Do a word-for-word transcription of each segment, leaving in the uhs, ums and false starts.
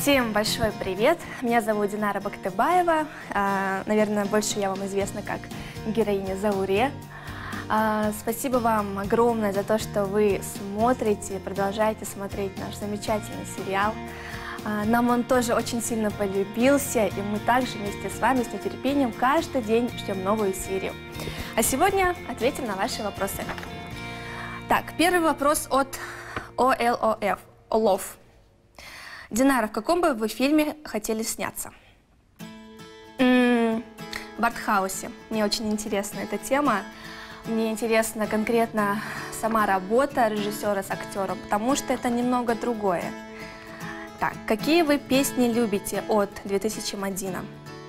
Всем большой привет! Меня зовут Динара Бактыбаева. Наверное, больше я вам известна как героиня Зауре. Спасибо вам огромное за то, что вы смотрите, продолжаете смотреть наш замечательный сериал. Нам он тоже очень сильно полюбился, и мы также вместе с вами с нетерпением каждый день ждем новую серию. А сегодня ответим на ваши вопросы. Так, первый вопрос от О Л О Ф. Олов. Динара, в каком бы вы фильме хотели сняться? М-м, в артхаусе. Мне очень интересна эта тема. Мне интересна конкретно сама работа режиссера с актером, потому что это немного другое. Так, какие вы песни любите от две тысячи Мадина?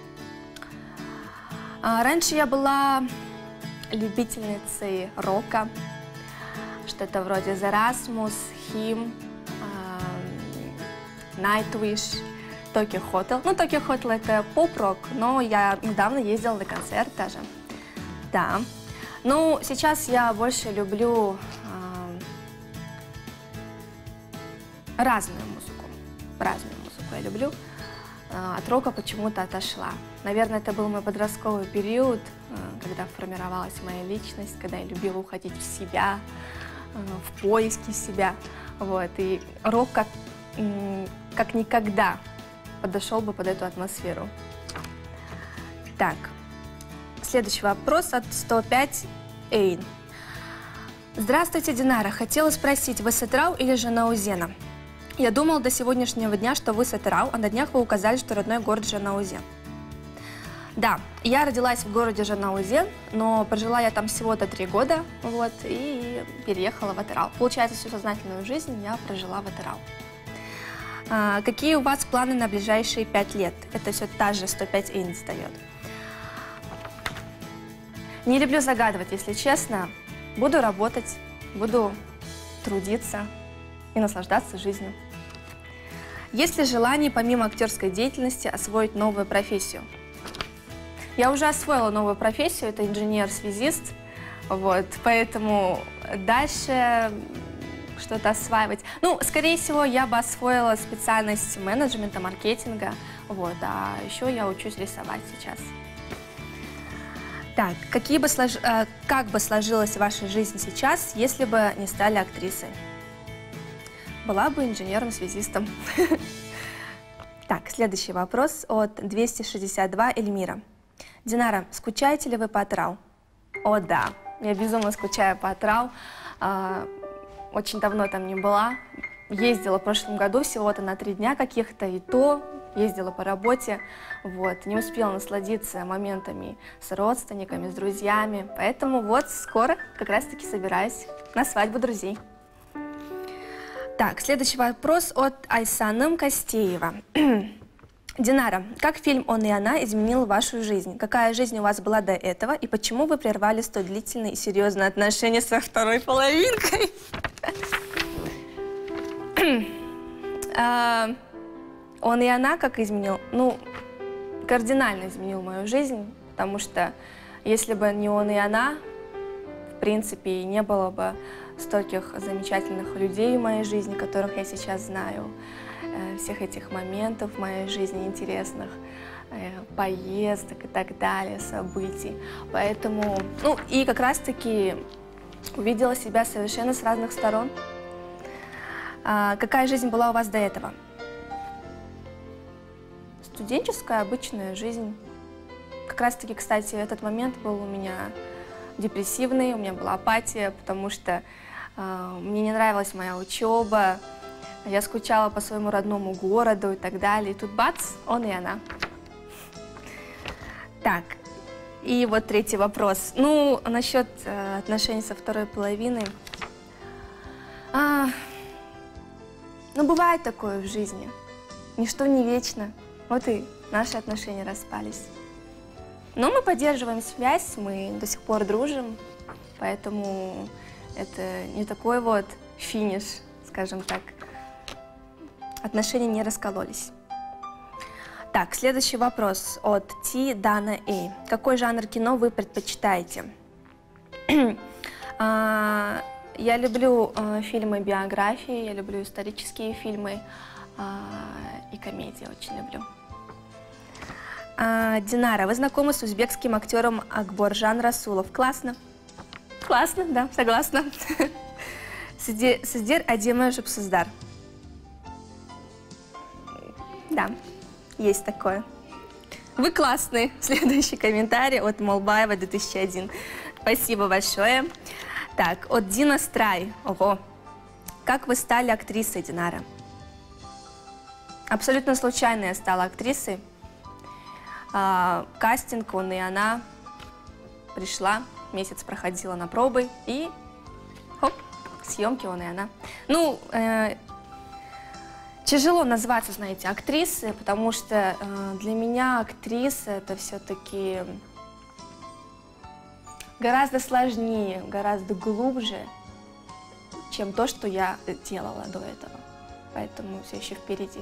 А, раньше я была любительницей рока, что-то вроде The Rasmus, Him, Nightwish, Tokyo Hotel. Ну, Tokyo Hotel это поп-рок, но я недавно ездила на концерт даже. Да. Ну, сейчас я больше люблю э, разную музыку. Разную музыку я люблю. Э, от рока почему-то отошла. Наверное, это был мой подростковый период, э, когда формировалась моя личность, когда я любила уходить в себя, э, в поиски себя. Вот. И рок как как никогда подошел бы под эту атмосферу. Так, следующий вопрос от сто пять Эйн. Здравствуйте, Динара. Хотела спросить, вы с Атырау или Жанаузена? Я думал до сегодняшнего дня, что вы с Атырау, а на днях вы указали, что родной город Жанаузен. Да, я родилась в городе Жанаузен, но прожила я там всего-то три года, вот, и переехала в Атырау. Получается, всю сознательную жизнь я прожила в Атырау. А, какие у вас планы на ближайшие пять лет? Это все та же сто пять Эйн задает. Не люблю загадывать, если честно. Буду работать, буду трудиться и наслаждаться жизнью. Есть ли желание, помимо актерской деятельности, освоить новую профессию? Я уже освоила новую профессию, это инженер-связист, вот, поэтому дальше что-то осваивать. Ну, скорее всего, я бы освоила специальность менеджмента, маркетинга, вот, а еще я учусь рисовать сейчас. Так, какие бы слож... как бы сложилась ваша жизнь сейчас, если бы не стали актрисой? Была бы инженером-связистом. Так, следующий вопрос от двести шестьдесят два Эльмира. Динара, скучаете ли вы по Атырау? О, да, я безумно скучаю по Атырау. Очень давно там не была. Ездила в прошлом году всего-то на три дня каких-то, и то ездила по работе. Вот, не успела насладиться моментами с родственниками, с друзьями. Поэтому вот скоро как раз-таки собираюсь на свадьбу друзей. Так, следующий вопрос от Айсаным Костеева. Динара, как фильм «Он и она» изменил вашу жизнь? Какая жизнь у вас была до этого? И почему вы прервали столь длительные и серьезные отношения со второй половинкой? «Он и она» как изменил? Ну, кардинально изменил мою жизнь, потому что если бы не «Он и она», в принципе, не было бы стольких замечательных людей в моей жизни, которых я сейчас знаю. Всех этих моментов в моей жизни интересных, поездок и так далее, событий. Поэтому, ну, и как раз-таки увидела себя совершенно с разных сторон. А, какая жизнь была у вас до этого? Студенческая, обычная жизнь. Как раз-таки, кстати, этот момент был у меня депрессивный, у меня была апатия, потому что э, мне не нравилась моя учеба. Я скучала по своему родному городу и так далее. И тут бац, он и она. Так, и вот третий вопрос. Ну, насчет э, отношений со второй половиной. А, ну, бывает такое в жизни. Ничто не вечно. Вот и наши отношения распались. Но мы поддерживаем связь, мы до сих пор дружим. Поэтому это не такой вот финиш, скажем так. Отношения не раскололись. Так, следующий вопрос от Ти Дана Эй. Какой жанр кино вы предпочитаете? Я люблю фильмы биографии, я люблю исторические фильмы. и комедии очень люблю. А, Динара, вы знакомы с узбекским актером Акборжан Расулов? Классно. Классно, да, согласна. Сіздер әдемі жұпсыздар. Да, есть такое. Вы классные. Следующий комментарий от Молбаева две тысячи один. Спасибо большое. Так, от Дина Страй. Ого. Как вы стали актрисой, Динара? Абсолютно случайно я стала актрисой. А, кастинг, он и она пришла, месяц проходила на пробы, и хоп, съемки, он и она. Ну, э, тяжело назваться, знаете, актрисой, потому что э, для меня актриса это все-таки гораздо сложнее, гораздо глубже, чем то, что я делала до этого. Поэтому все еще впереди.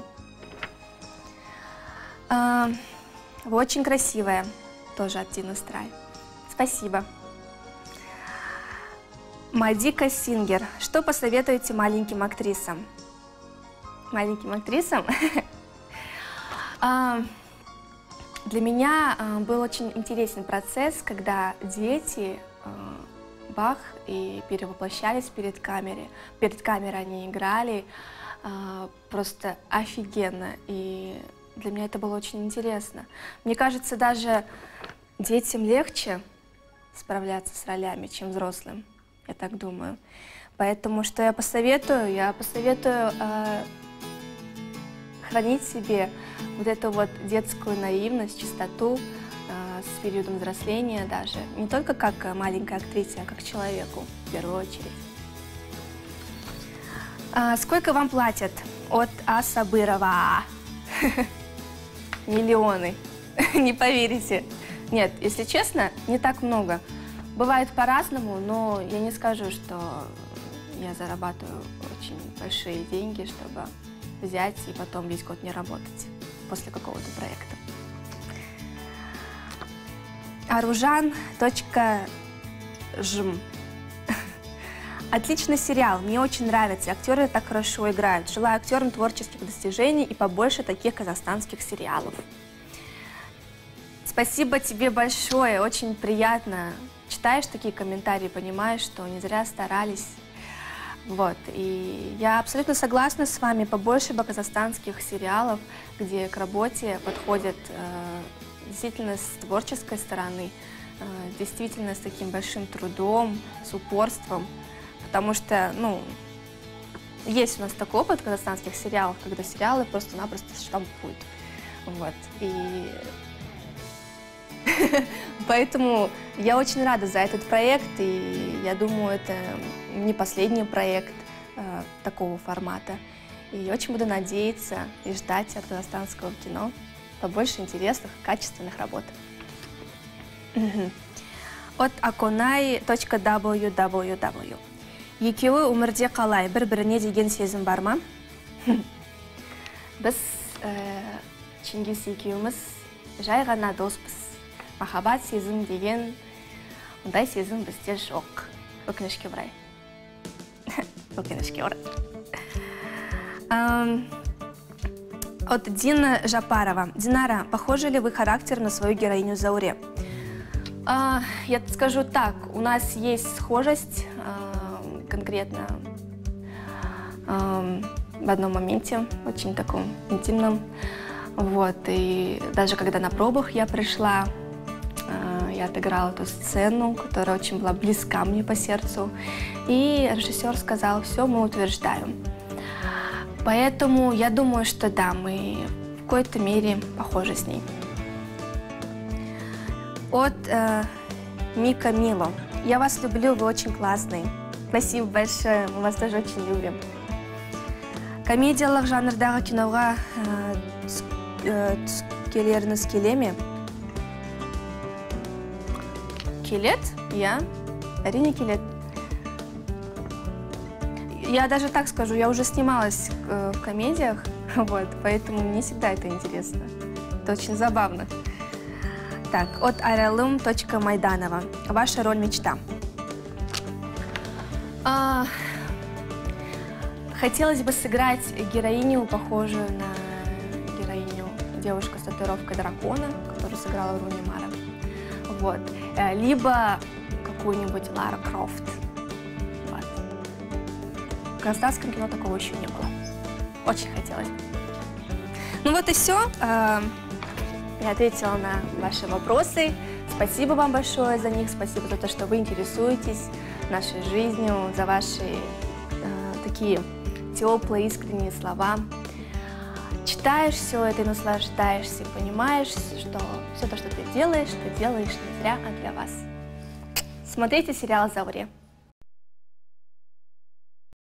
Э, вы очень красивая, тоже от Дины Страй. Спасибо. Мадика Сингер. Что посоветуете маленьким актрисам? Маленьким актрисам? Для меня был очень интересный процесс, когда дети бах и перевоплощались перед камерой. Перед камерой они играли просто офигенно. И для меня это было очень интересно. Мне кажется, даже детям легче справляться с ролями, чем взрослым. Я так думаю. Поэтому что я посоветую? Я посоветую э, хранить себе вот эту вот детскую наивность, чистоту э, с периодом взросления даже. Не только как маленькой актрисе, а как человеку в первую очередь. А сколько вам платят от А. Сабырова? Миллионы. Не поверите. Нет, если честно, не так много. Бывает по-разному, но я не скажу, что я зарабатываю очень большие деньги, чтобы взять и потом весь год не работать после какого-то проекта. Аружан.жм. Отличный сериал, мне очень нравится, актеры так хорошо играют. Желаю актерам творческих достижений и побольше таких казахстанских сериалов. Спасибо тебе большое, очень приятно. Читаешь такие комментарии, понимаешь, что не зря старались. Вот. И я абсолютно согласна с вами, побольше бы казахстанских сериалов, где к работе подходят э, действительно с творческой стороны, э, действительно с таким большим трудом, с упорством. Потому что, ну, есть у нас такой опыт казахстанских сериалов, когда сериалы просто-напросто штампуют. Вот. И поэтому я очень рада за этот проект, и я думаю, это не последний проект э, такого формата. И очень буду надеяться и ждать от казахстанского кино побольше интересных, качественных работ. От akonai.www. Екеуі өмірде қалай, бір-біріне деген сезім бар ма? Біз Чингис екеуіміз жай ғана доспыз. Махаббат сезім деген ондай сезім бізде жоқ. Өкінішке орай. Өкінішке орай. От Дина Жапарова. Динара, похожи ли вы характер на свою героиню Зауре? Я скажу так, у нас есть схожесть конкретно в одном моменте, очень таком интимном. Вот, и даже когда на пробах я пришла, я отыграла эту сцену, которая очень была близка мне по сердцу. И режиссер сказал, все, мы утверждаем. Поэтому я думаю, что да, мы в какой-то мере похожи с ней. От э, Мика Мило. Я вас люблю, вы очень классный. Спасибо большое, мы вас тоже очень любим. Комедиялық жанрдағы киноға түскелеріңіз келе ме? Келет? Я? Әрине келет. Я даже так скажу, я уже снималась в комедиях, вот, поэтому мне всегда это интересно. Это очень забавно. Так, от aralum.майданова. Ваша роль мечта. А, Хотелось бы сыграть героиню, похожую на героиню девушка с татуировкой дракона, которую сыграла Руни Мара. Вот. Либо какую-нибудь Лара Крофт. Вот. В гражданском кино такого еще не было. Очень хотелось бы. Ну вот и все. Я ответила на ваши вопросы. Спасибо вам большое за них. Спасибо за то, что вы интересуетесь нашей жизнью, за ваши э, такие теплые, искренние слова. Читаешь все это и наслаждаешься, понимаешь, что все то, что ты делаешь, ты делаешь не зря, а для вас. Смотрите сериал «Зауре».